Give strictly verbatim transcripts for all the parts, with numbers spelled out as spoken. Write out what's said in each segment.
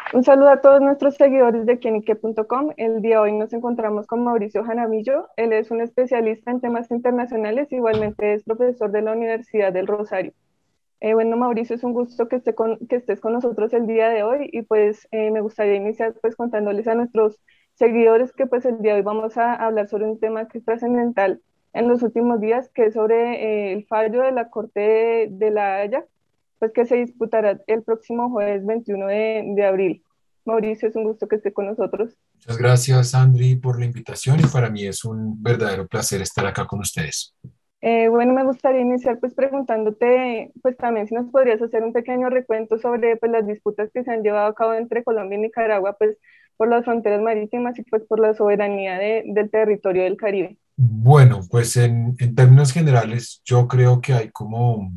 Un saludo a todos nuestros seguidores de quienique punto com. El día de hoy nos encontramos con Mauricio Jaramillo. Él es un especialista en temas internacionales, igualmente es profesor de la Universidad del Rosario. Eh, bueno, Mauricio, es un gusto que, esté con, que estés con nosotros el día de hoy y pues eh, me gustaría iniciar pues contándoles a nuestros seguidores que pues el día de hoy vamos a hablar sobre un tema que es trascendental en los últimos días, que es sobre eh, el fallo de la Corte de, de la Haya, pues que se disputará el próximo jueves veintiuno de, de abril. Mauricio, es un gusto que esté con nosotros. Muchas gracias, Andri, por la invitación y para mí es un verdadero placer estar acá con ustedes. Eh, bueno, me gustaría iniciar pues preguntándote, pues también si nos podrías hacer un pequeño recuento sobre pues las disputas que se han llevado a cabo entre Colombia y Nicaragua, pues por las fronteras marítimas y pues por la soberanía de, del territorio del Caribe. Bueno, pues en, en términos generales, yo creo que hay como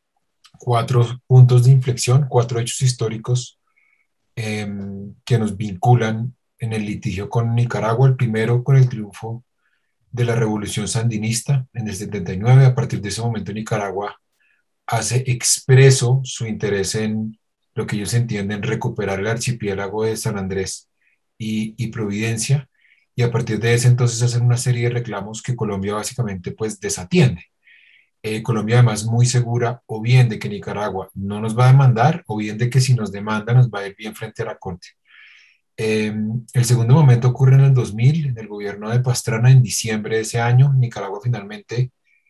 cuatro puntos de inflexión, cuatro hechos históricos eh, que nos vinculan en el litigio con Nicaragua. El primero con el triunfo de la revolución sandinista en el setenta y nueve. A partir de ese momento, Nicaragua hace expreso su interés en lo que ellos entienden recuperar el archipiélago de San Andrés y, y Providencia, y a partir de ese entonces hacen una serie de reclamos que Colombia básicamente pues desatiende. Eh, Colombia además muy segura o bien de que Nicaragua no nos va a demandar o bien de que si nos demanda nos va a ir bien frente a la Corte. Eh, el segundo momento ocurre en el dos mil, en el gobierno de Pastrana, en diciembre de ese año. Nicaragua finalmente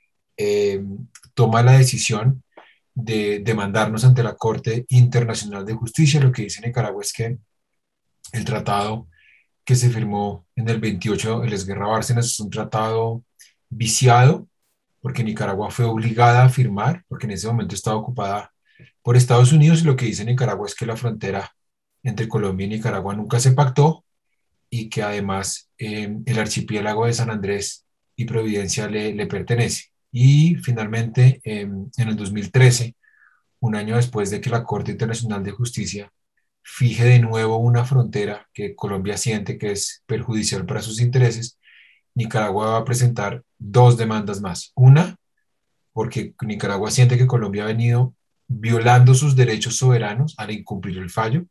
eh, toma la decisión de demandarnos ante la Corte Internacional de Justicia. Lo que dice Nicaragua es que el tratado que se firmó en el veintiocho, el Esguerra Bárcenas, es un tratado viciado, porque Nicaragua fue obligada a firmar, porque en ese momento estaba ocupada por Estados Unidos, y lo que dice Nicaragua es que la frontera entre Colombia y Nicaragua nunca se pactó, y que además eh, el archipiélago de San Andrés y Providencia le, le pertenece. Y finalmente, eh, en el dos mil trece, un año después de que la Corte Internacional de Justicia fije de nuevo una frontera que Colombia siente que es perjudicial para sus intereses, Nicaragua va a presentar dos demandas más. Una, porque Nicaragua siente que Colombia ha venido violando sus derechos soberanos al incumplir el fallo.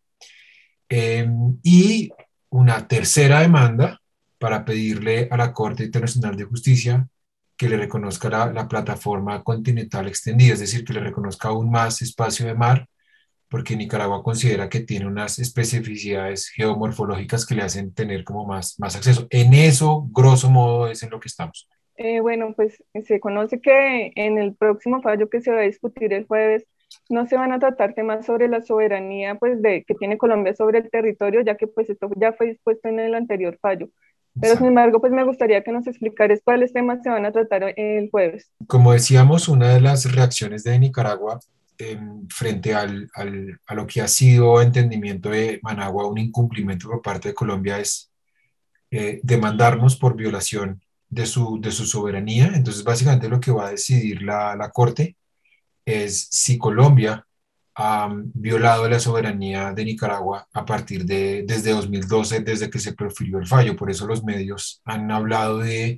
Eh, y una tercera demanda para pedirle a la Corte Internacional de Justicia que le reconozca la, la plataforma continental extendida, es decir, que le reconozca aún más espacio de mar, porque Nicaragua considera que tiene unas especificidades geomorfológicas que le hacen tener como más, más acceso. En eso, grosso modo, es en lo que estamos. Eh, bueno, pues se conoce que en el próximo fallo que se va a discutir el jueves no se van a tratar temas sobre la soberanía pues de que tiene Colombia sobre el territorio, ya que pues esto ya fue dispuesto en el anterior fallo. Pero sin Exacto. embargo, pues me gustaría que nos explicares cuáles temas se van a tratar el jueves. Como decíamos, una de las reacciones de Nicaragua eh, frente al, al, a lo que ha sido entendimiento de Managua, un incumplimiento por parte de Colombia, es eh, demandarnos por violación de su, de su soberanía. Entonces, básicamente lo que va a decidir la, la Corte es si Colombia ha violado la soberanía de Nicaragua a partir de desde dos mil doce, desde que se profirió el fallo. Por eso los medios han hablado de,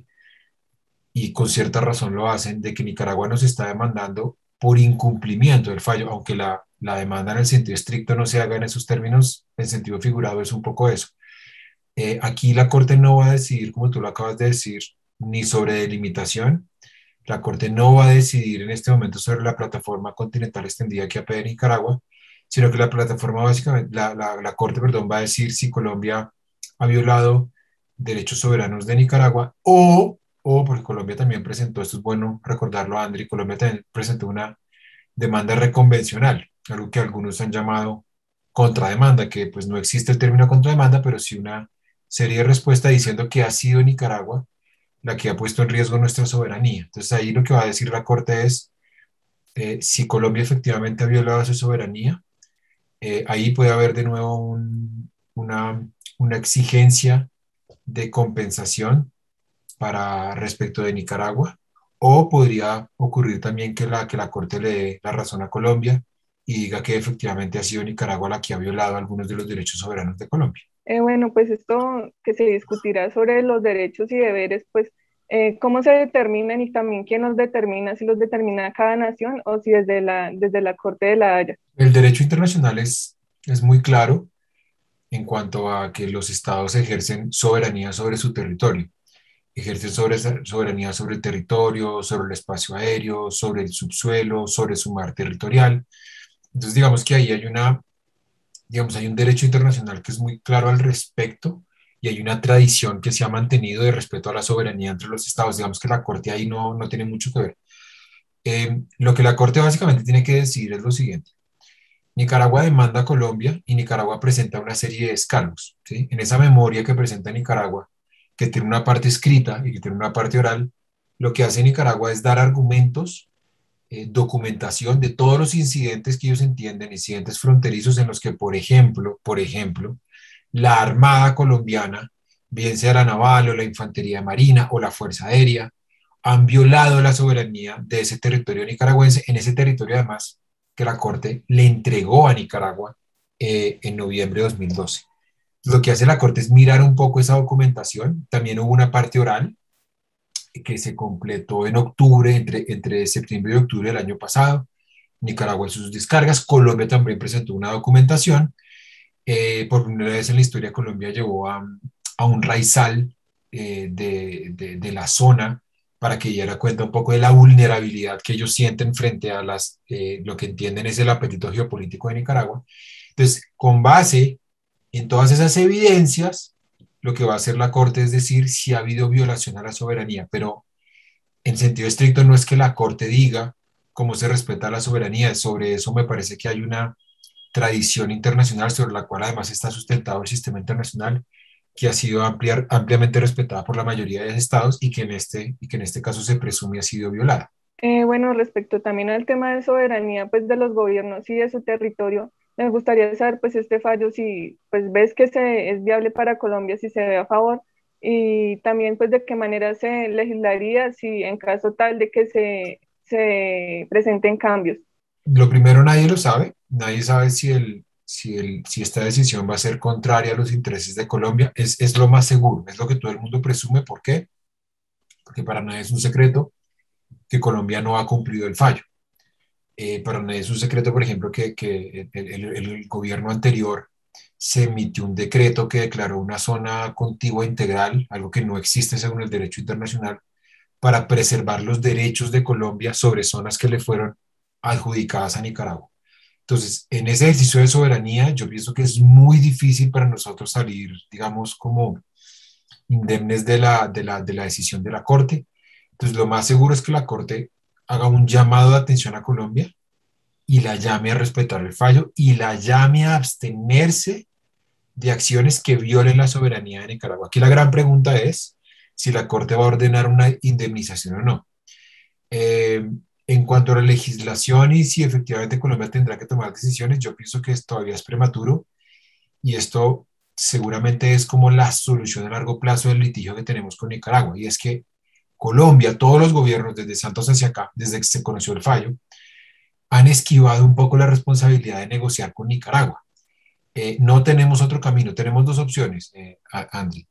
y con cierta razón lo hacen, de que Nicaragua nos está demandando por incumplimiento del fallo, aunque la, la demanda en el sentido estricto no se haga en esos términos, en sentido figurado es un poco eso. Eh, aquí la Corte no va a decidir, como tú lo acabas de decir, ni sobre delimitación. La Corte no va a decidir en este momento sobre la plataforma continental extendida que apea Nicaragua, sino que la plataforma básicamente, la, la, la Corte, perdón, va a decir si Colombia ha violado derechos soberanos de Nicaragua o, o porque Colombia también presentó, esto es bueno recordarlo, Andri, Colombia también presentó una demanda reconvencional, algo que algunos han llamado contrademanda, que pues no existe el término contrademanda, pero sí una serie de respuestas diciendo que ha sido Nicaragua la que ha puesto en riesgo nuestra soberanía. Entonces ahí lo que va a decir la Corte es eh, si Colombia efectivamente ha violado su soberanía, eh, ahí puede haber de nuevo un, una, una exigencia de compensación para respecto de Nicaragua, o podría ocurrir también que la, que la Corte le dé la razón a Colombia y diga que efectivamente ha sido Nicaragua la que ha violado algunos de los derechos soberanos de Colombia. Eh, bueno, pues esto que se discutirá sobre los derechos y deberes, pues eh, cómo se determinan y también quién los determina, si los determina cada nación o si desde la, desde la Corte de la Haya. El derecho internacional es, es muy claro. en cuanto a que los estados ejercen soberanía sobre su territorio, ejercen sobre, soberanía sobre el territorio, sobre el espacio aéreo, sobre el subsuelo, sobre su mar territorial. Entonces, digamos que ahí hay una, digamos, hay un derecho internacional que es muy claro al respecto y hay una tradición que se ha mantenido de respeto a la soberanía entre los estados. Digamos que la Corte ahí no, no tiene mucho que ver. Eh, lo que la Corte básicamente tiene que decir es lo siguiente. Nicaragua demanda a Colombia y Nicaragua presenta una serie de escalos, ¿sí? En esa memoria que presenta Nicaragua, que tiene una parte escrita y que tiene una parte oral, lo que hace Nicaragua es dar argumentos, eh, documentación de todos los incidentes que ellos entienden, incidentes fronterizos en los que, por ejemplo, por ejemplo, la Armada colombiana, bien sea la naval o la infantería marina o la Fuerza Aérea, han violado la soberanía de ese territorio nicaragüense, en ese territorio además que la Corte le entregó a Nicaragua eh, en noviembre de dos mil doce. Lo que hace la Corte es mirar un poco esa documentación. También hubo una parte oral que se completó en octubre, entre, entre septiembre y octubre del año pasado. Nicaragua hizo sus descargas. Colombia también presentó una documentación. Eh, por primera vez en la historia, Colombia llevó a, a un raizal eh, de, de, de, la zona para que diera cuenta un poco de la vulnerabilidad que ellos sienten frente a las, eh, lo que entienden es el apetito geopolítico de Nicaragua. Entonces, con base en todas esas evidencias, lo que va a hacer la Corte es decir si ha habido violación a la soberanía, pero en sentido estricto no es que la Corte diga cómo se respeta la soberanía. Sobre eso me parece que hay una tradición internacional sobre la cual además está sustentado el sistema internacional, que ha sido amplia, ampliamente respetada por la mayoría de estados y que en este, y que en este caso se presume ha sido violada. Eh, bueno, respecto también al tema de soberanía pues, de los gobiernos y de su territorio, me gustaría saber pues este fallo si pues ves que se, es viable para Colombia, si se ve a favor, y también pues de qué manera se legislaría si en caso tal de que se, se presenten cambios. Lo primero, nadie lo sabe, nadie sabe si, el, si, el, si esta decisión va a ser contraria a los intereses de Colombia. Es, es lo más seguro, es lo que todo el mundo presume. ¿Por qué? Porque para nadie es un secreto que Colombia no ha cumplido el fallo. Eh, para nadie es un secreto, por ejemplo, que, que el, el, el gobierno anterior se emitió un decreto que declaró una zona contigua integral, algo que no existe según el derecho internacional, para preservar los derechos de Colombia sobre zonas que le fueron adjudicadas a Nicaragua. Entonces, en ese ejercicio de soberanía, yo pienso que es muy difícil para nosotros salir, digamos, como indemnes de la, de la, de la decisión de la Corte. Entonces, lo más seguro es que la Corte haga un llamado de atención a Colombia y la llame a respetar el fallo y la llame a abstenerse de acciones que violen la soberanía de Nicaragua. Aquí la gran pregunta es si la Corte va a ordenar una indemnización o no. Eh, en cuanto a la legislación y si efectivamente Colombia tendrá que tomar decisiones, yo pienso que todavía es prematuro y esto seguramente es como la solución a largo plazo del litigio que tenemos con Nicaragua. Y es que Colombia, todos los gobiernos desde Santos hacia acá, desde que se conoció el fallo, han esquivado un poco la responsabilidad de negociar con Nicaragua. Eh, no tenemos otro camino, tenemos dos opciones, eh, Andri.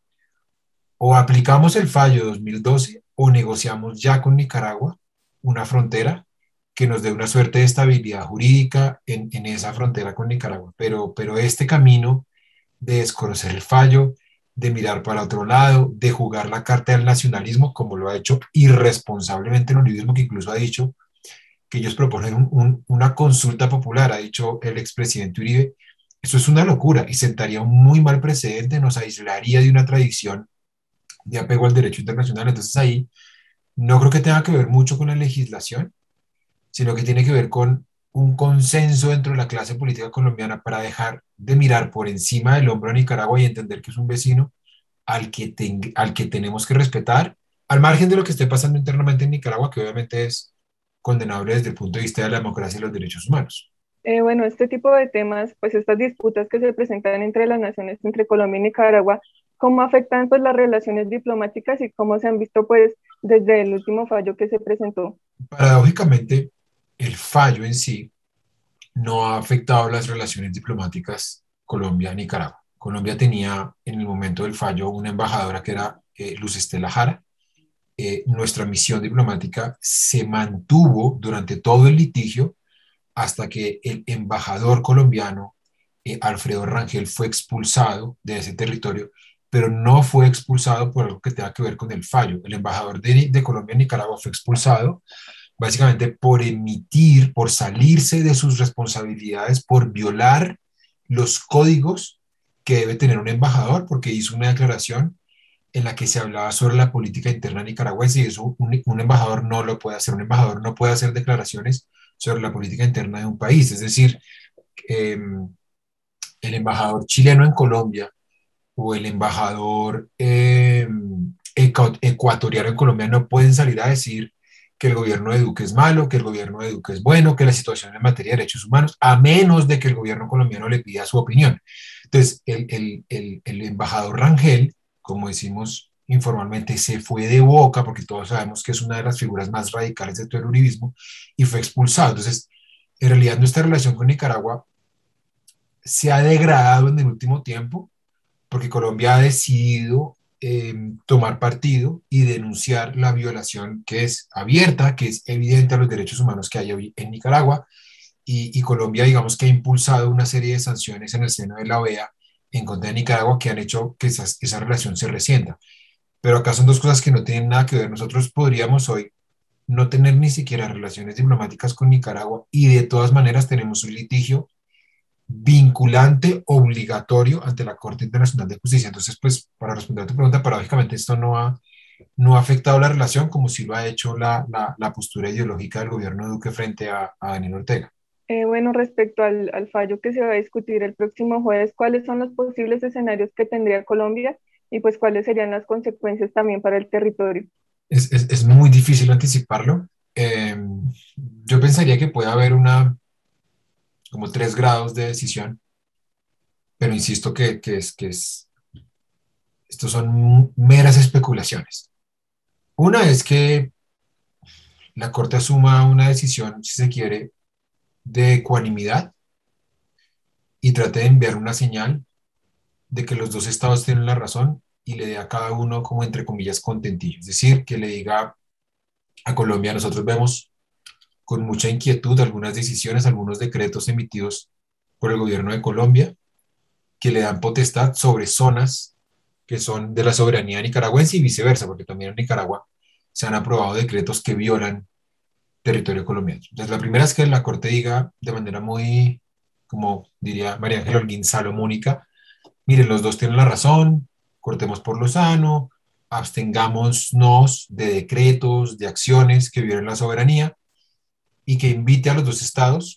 O aplicamos el fallo dos mil doce o negociamos ya con Nicaragua una frontera que nos dé una suerte de estabilidad jurídica en, en esa frontera con Nicaragua. Pero, pero este camino de desconocer el fallo, de mirar para otro lado, de jugar la carta del nacionalismo, como lo ha hecho irresponsablemente el uribismo, que incluso ha dicho que ellos proponen un, un, una consulta popular, ha dicho el expresidente Uribe. Eso es una locura y sentaría un muy mal precedente, nos aislaría de una tradición de apego al derecho internacional. Entonces ahí no creo que tenga que ver mucho con la legislación, sino que tiene que ver con un consenso dentro de la clase política colombiana para dejar de mirar por encima del hombro a Nicaragua y entender que es un vecino al que, ten, al que tenemos que respetar, al margen de lo que esté pasando internamente en Nicaragua, que obviamente es condenable desde el punto de vista de la democracia y los derechos humanos. Eh, bueno, este tipo de temas, pues estas disputas que se presentan entre las naciones, entre Colombia y Nicaragua, ¿cómo afectan pues las relaciones diplomáticas y cómo se han visto pues desde el último fallo que se presentó? Paradójicamente, el fallo en sí no ha afectado las relaciones diplomáticas Colombia-Nicaragua. Colombia tenía en el momento del fallo una embajadora que era eh, Luz Estela Jara. Eh, nuestra misión diplomática se mantuvo durante todo el litigio hasta que el embajador colombiano eh, Alfredo Rangel fue expulsado de ese territorio, pero no fue expulsado por algo que tenga que ver con el fallo. El embajador de, de Colombia en Nicaragua fue expulsado básicamente por emitir, por salirse de sus responsabilidades, por violar los códigos que debe tener un embajador, porque hizo una declaración en la que se hablaba sobre la política interna nicaragüense y eso un, un embajador no lo puede hacer. Un embajador no puede hacer declaraciones sobre la política interna de un país. Es decir, eh, el embajador chileno en Colombia o el embajador eh, ecuatoriano en Colombia no pueden salir a decir que el gobierno de Duque es malo, que el gobierno de Duque es bueno, que la situación en materia de derechos humanos, a menos de que el gobierno colombiano le pida su opinión. Entonces, el, el, el, el embajador Rangel, como decimos informalmente, se fue de boca, porque todos sabemos que es una de las figuras más radicales de todo el uribismo, y fue expulsado. Entonces, en realidad nuestra relación con Nicaragua se ha degradado en el último tiempo, porque Colombia ha decidido eh, tomar partido y denunciar la violación que es abierta, que es evidente a los derechos humanos que hay hoy en Nicaragua, y, y Colombia, digamos que ha impulsado una serie de sanciones en el seno de la O E A en contra de Nicaragua que han hecho que esa, esa relación se resienta. Pero acá son dos cosas que no tienen nada que ver. Nosotros podríamos hoy no tener ni siquiera relaciones diplomáticas con Nicaragua y de todas maneras tenemos un litigio vinculante, obligatorio ante la Corte Internacional de Justicia. Entonces, pues, para responder a tu pregunta, paradójicamente esto no ha, no ha afectado la relación como si lo ha hecho la, la, la postura ideológica del gobierno de Duque frente a, a Daniel Ortega. Eh, bueno, respecto al, al fallo que se va a discutir el próximo jueves, ¿cuáles son los posibles escenarios que tendría Colombia y pues cuáles serían las consecuencias también para el territorio? Es, es, es muy difícil anticiparlo. Eh, yo pensaría que puede haber una, como tres grados de decisión, pero insisto que, que es, que es, estos son meras especulaciones. Una es que la Corte asuma una decisión, si se quiere, de ecuanimidad y trate de enviar una señal de que los dos estados tienen la razón y le dé a cada uno como entre comillas contentillo. Es decir, que le diga a Colombia, nosotros vemos con mucha inquietud algunas decisiones, algunos decretos emitidos por el gobierno de Colombia que le dan potestad sobre zonas que son de la soberanía nicaragüense y viceversa, porque también en Nicaragua se han aprobado decretos que violan territorio colombiano. Entonces, la primera es que la Corte diga de manera muy, como diría María Ángela Holguín, salomónica, miren, los dos tienen la razón, cortemos por lo sano, abstengámonos de decretos, de acciones que violen la soberanía y que invite a los dos estados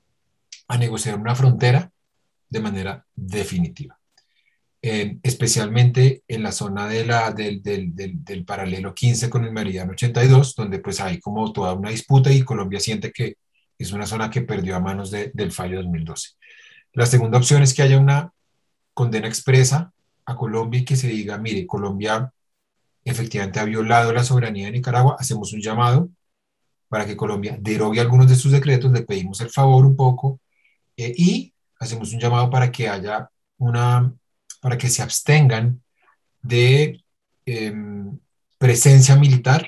a negociar una frontera de manera definitiva. Eh, especialmente en la zona de la, del, del, del, del paralelo quince con el meridiano ochenta y dos, donde pues hay como toda una disputa y Colombia siente que es una zona que perdió a manos de, del fallo dos mil doce. La segunda opción es que haya una condena expresa a Colombia y que se diga, mire, Colombia efectivamente ha violado la soberanía de Nicaragua, hacemos un llamado para que Colombia derogue algunos de sus decretos, le pedimos el favor un poco eh, y hacemos un llamado para que haya una, para que se abstengan de eh, presencia militar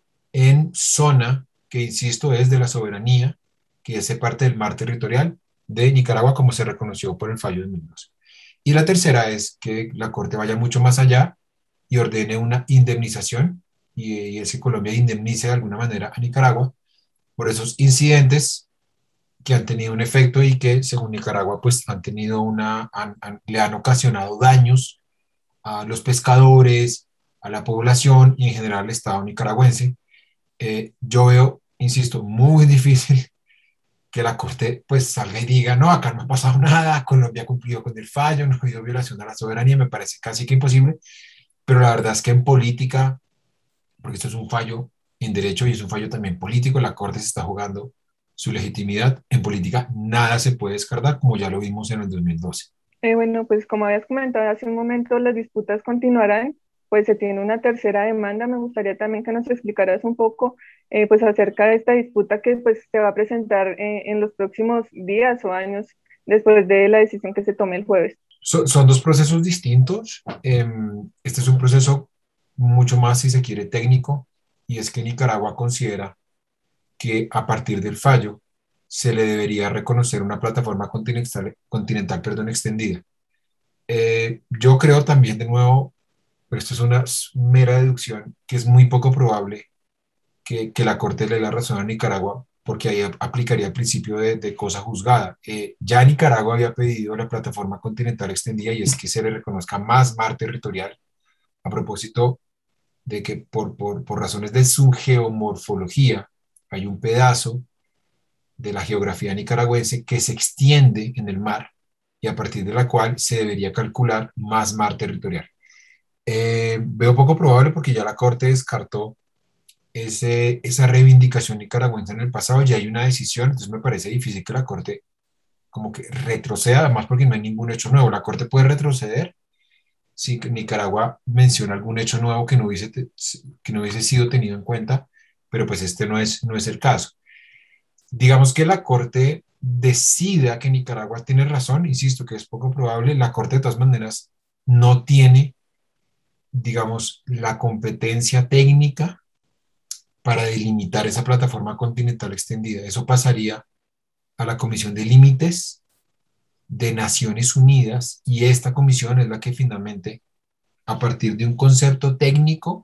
en zona que, insisto, es de la soberanía, que hace parte del mar territorial de Nicaragua, como se reconoció por el fallo de dos mil doce. Y la tercera es que la Corte vaya mucho más allá y ordene una indemnización, y, y es que Colombia indemnice de alguna manera a Nicaragua por esos incidentes que han tenido un efecto y que, según Nicaragua, pues han tenido una, han, han, le han ocasionado daños a los pescadores, a la población y en general al Estado nicaragüense. Eh, yo veo, insisto, muy difícil que la Corte pues salga y diga, no, acá no ha pasado nada, Colombia ha cumplido con el fallo, no ha habido violación a la soberanía, me parece casi que imposible, pero la verdad es que en política, porque esto es un fallo en derecho y es un fallo también político, la Corte se está jugando su legitimidad, en política nada se puede descartar, como ya lo vimos en el dos mil doce. Eh, bueno, pues como habías comentado hace un momento, las disputas continuarán, pues se tiene una tercera demanda. Me gustaría también que nos explicaras un poco eh, pues acerca de esta disputa que pues se va a presentar eh, en los próximos días o años después de la decisión que se tome el jueves. So, son dos procesos distintos. Eh, este es un proceso mucho más, si se quiere, técnico, y es que Nicaragua considera que a partir del fallo se le debería reconocer una plataforma continental, continental perdón, extendida. Eh, yo creo también, de nuevo, pero esto es una mera deducción, que es muy poco probable que, que la Corte le dé la razón a Nicaragua, porque ahí aplicaría el principio de, de cosa juzgada. Eh, ya Nicaragua había pedido la plataforma continental extendida y es que se le reconozca más mar territorial a propósito de que por, por, por razones de su geomorfología hay un pedazo de la geografía nicaragüense que se extiende en el mar y a partir de la cual se debería calcular más mar territorial. Eh, veo poco probable porque ya la Corte descartó ese, esa reivindicación nicaragüense en el pasado, ya hay una decisión, entonces me parece difícil que la Corte como que retroceda, además porque no hay ningún hecho nuevo. La Corte puede retroceder si Nicaragua menciona algún hecho nuevo que no hubiese, que no hubiese sido tenido en cuenta, pero pues este no es, no es el caso. Digamos que la Corte decida que Nicaragua tiene razón, insisto que es poco probable, la Corte de todas maneras no tiene, digamos, la competencia técnica para delimitar esa plataforma continental extendida. Eso pasaría a la Comisión de Límites de Naciones Unidas y esta comisión es la que finalmente, a partir de un concepto técnico,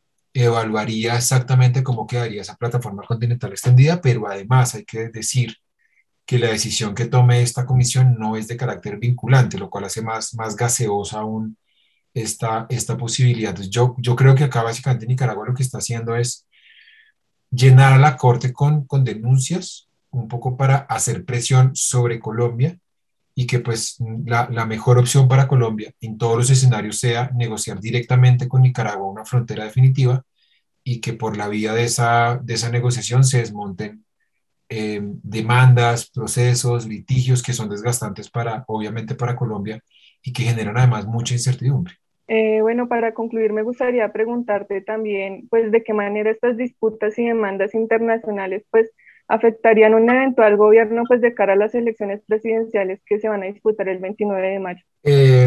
evaluaría exactamente cómo quedaría esa plataforma continental extendida, pero además hay que decir que la decisión que tome esta comisión no es de carácter vinculante, lo cual hace más, más gaseosa aún esta, esta posibilidad. Entonces yo, yo creo que acá básicamente Nicaragua lo que está haciendo es llenar a la Corte con, con denuncias, un poco para hacer presión sobre Colombia y que pues la, la mejor opción para Colombia en todos los escenarios sea negociar directamente con Nicaragua una frontera definitiva y que por la vía de esa, de esa negociación se desmonten eh, demandas, procesos, litigios que son desgastantes para, obviamente para Colombia y que generan además mucha incertidumbre. Eh, bueno, para concluir, me gustaría preguntarte también, pues, de qué manera estas disputas y demandas internacionales, pues, afectarían un eventual gobierno, pues, de cara a las elecciones presidenciales que se van a disputar el veintinueve de mayo. Eh,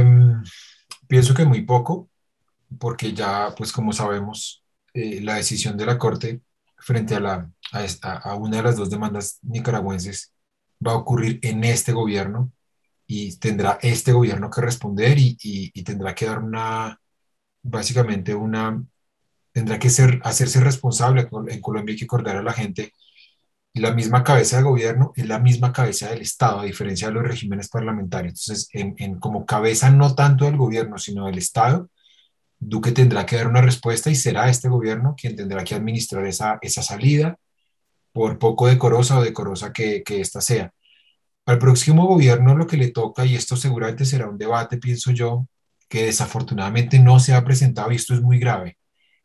pienso que muy poco, porque ya, pues como sabemos, eh, la decisión de la Corte frente a, la, a, esta, a una de las dos demandas nicaragüenses va a ocurrir en este gobierno y tendrá este gobierno que responder y, y, y tendrá que dar una, básicamente una, tendrá que ser, hacerse responsable. En Colombia hay que acordar a la gente, la misma cabeza de gobierno es la misma cabeza del Estado, a diferencia de los regímenes parlamentarios. Entonces, en, en como cabeza no tanto del gobierno, sino del Estado, Duque tendrá que dar una respuesta y será este gobierno quien tendrá que administrar esa, esa salida, por poco decorosa o decorosa que, que ésta sea. Al próximo gobierno lo que le toca, y esto seguramente será un debate, pienso yo, que desafortunadamente no se ha presentado, y esto es muy grave,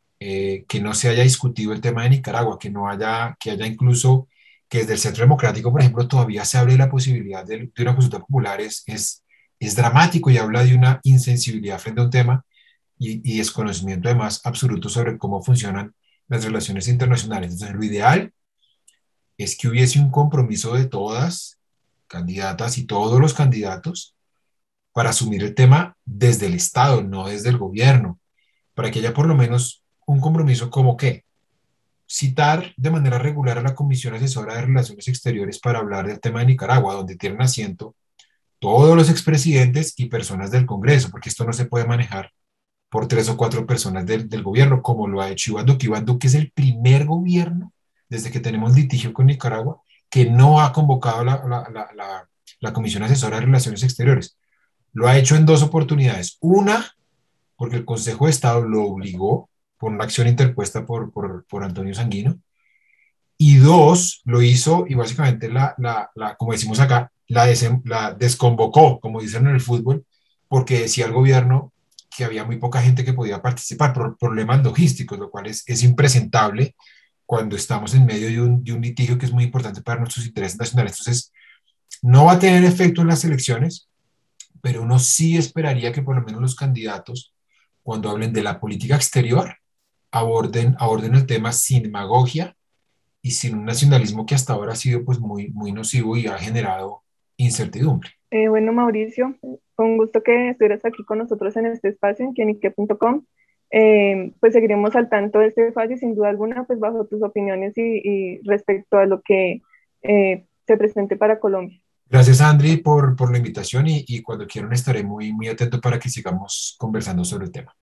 eh, que no se haya discutido el tema de Nicaragua, que no haya, que haya incluso, que desde el Centro Democrático, por ejemplo, todavía se abre la posibilidad de, de una consulta popular, es, es, es dramático y habla de una insensibilidad frente a un tema y, y desconocimiento además absoluto sobre cómo funcionan las relaciones internacionales. Entonces, lo ideal es que hubiese un compromiso de todas candidatas y todos los candidatos para asumir el tema desde el Estado, no desde el gobierno, para que haya por lo menos un compromiso como que citar de manera regular a la Comisión Asesora de Relaciones Exteriores para hablar del tema de Nicaragua, donde tienen asiento todos los expresidentes y personas del Congreso, porque esto no se puede manejar por tres o cuatro personas del, del gobierno, como lo ha hecho Iván Duque. Iván Duque es el primer gobierno, desde que tenemos litigio con Nicaragua, que no ha convocado la, la, la, la, la Comisión Asesora de Relaciones Exteriores. Lo ha hecho en dos oportunidades. Una, porque el Consejo de Estado lo obligó por una acción interpuesta por, por, por Antonio Sanguino. Y dos, lo hizo y básicamente, la, la, la, como decimos acá, la, des, la desconvocó, como dicen en el fútbol, porque decía el gobierno que había muy poca gente que podía participar por problemas logísticos, lo cual es, es impresentable cuando estamos en medio de un, de un litigio que es muy importante para nuestros intereses nacionales. Entonces, no va a tener efecto en las elecciones, pero uno sí esperaría que por lo menos los candidatos, cuando hablen de la política exterior, aborden, aborden el tema sin demagogia y sin un nacionalismo que hasta ahora ha sido pues muy, muy nocivo y ha generado incertidumbre. Eh, bueno, Mauricio, con un gusto que estuvieras aquí con nosotros en este espacio en quienique punto com. Eh, pues seguiremos al tanto de este fallo y sin duda alguna, pues bajo tus opiniones y, y respecto a lo que eh, se se presente para Colombia. Gracias, Andri, por, por la invitación y, y cuando quieran estaré muy, muy atento para que sigamos conversando sobre el tema.